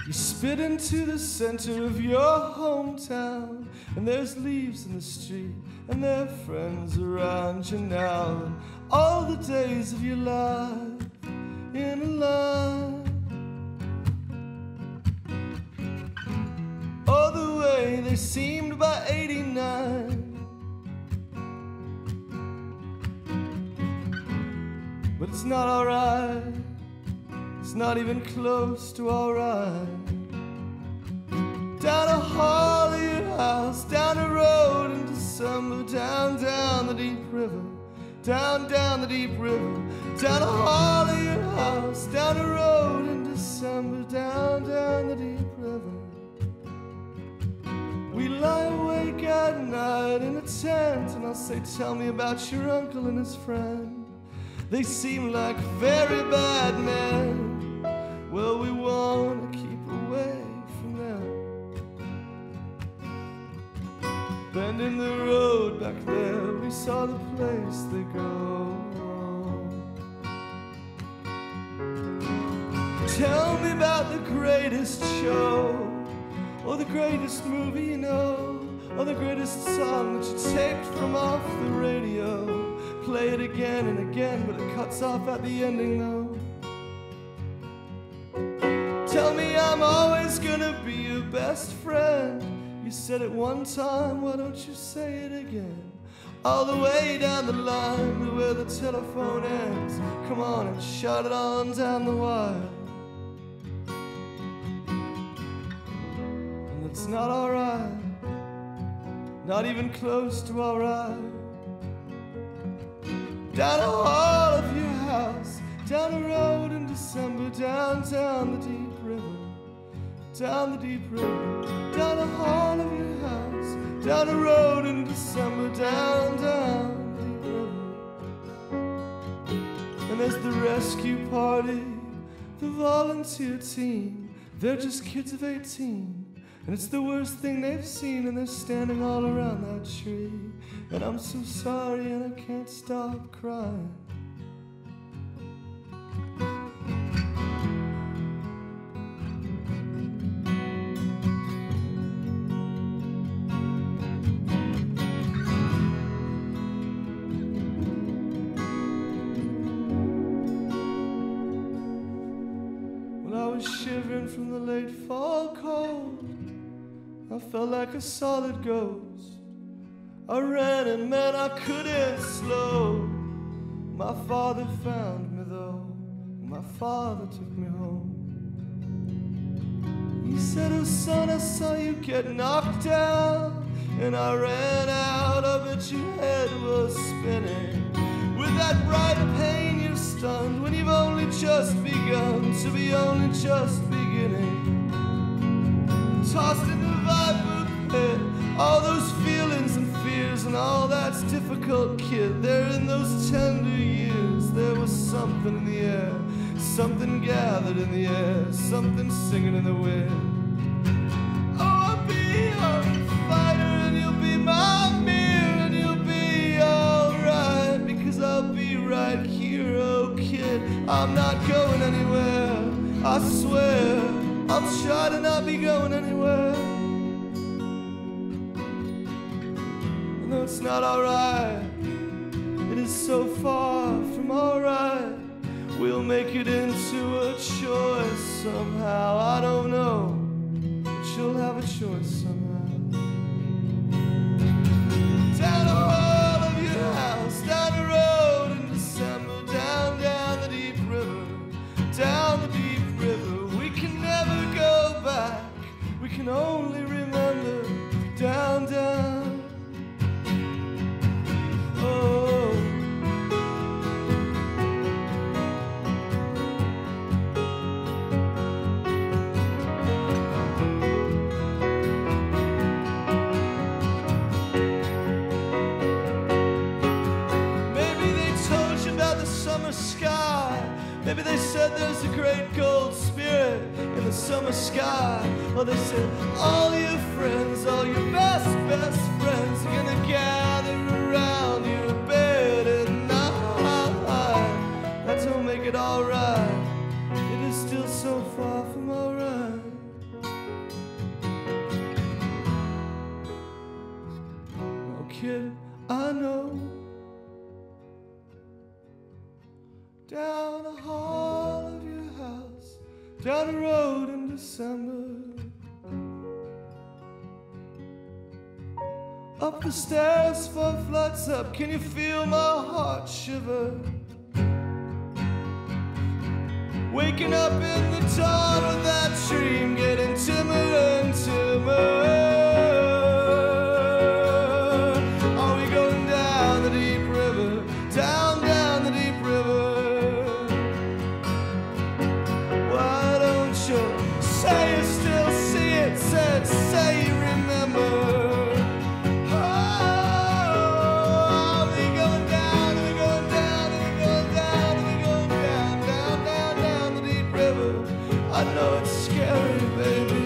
You spit into the center of your hometown, and there's leaves in the street, and there are friends around you now, and all the days of your life in a line. Oh, the way they seemed by 89. But it's not alright. It's not even close to alright. Down a hall of your house, down a road in December, down the deep river, down the deep river, down a hall of your house, down a road in December, down the deep river. We lie awake at night in a tent, and I'll say, tell me about your uncle and his friend. They seem like very bad men. Well, we want to keep away from them. Bend in the road back there, we saw the place they go. Tell me about the greatest show, or the greatest movie you know, or the greatest song that you taped from off the radio. Play it again and again, but it cuts off at the ending though. Tell me I'm always gonna be your best friend. You said it one time, why don't you say it again? All the way down the line to where the telephone ends. Come on and shout it on down the wire. And it's not alright, not even close to alright. Down a hall of your house, down a road in December, down the deep river, down the deep river. Down a hall of your house, down a road in December, down the deep river. And there's the rescue party, the volunteer team. They're just kids of 18, and it's the worst thing they've seen, and they're standing all around that tree. And I'm so sorry and I can't stop crying. When I was shivering from the late fall cold, I felt like a solid ghost. I ran and man, I couldn't slow. My father found me though. My father took me home. He said, oh son, I saw you get knocked down, and I ran out, I bet your head was spinning. With that bright pain you're stunned, when you've only just begun to be only just beginning. Tossed in the viper pit, all those feelings and fears and all that's difficult, kid. There in those tender years, there was something in the air, something gathered in the air, something singing in the wind. Oh, I'll be your fighter and you'll be my mirror, and you'll be alright, because I'll be right here, oh kid. I'm not going anywhere, I swear. I'll try to not be going anywhere. No, it's not alright. It is so far from alright. We'll make it into a choice somehow. I don't know, but you'll have a choice somehow. Down the hall of your house, down the road in December, down the deep river, down the deep river. We can never go back, we can only remember. Down. Oh. Maybe they told you about the summer sky. Maybe they said there's a great gold spirit in the summer sky. Or they said all your friends, all your best friends are gonna gather around your bed at night. That don't make it alright. It is still so far from alright. kid I know. Down the hall of your house, down the road in December, up the stairs 4 flights up, can you feel my heart shiver? Waking up in the dawn of that dream, getting dimmer and dimmer. Are we going down the deep river, down the deep river? Why don't you say you still see it, say you remember? I know it's scary, baby.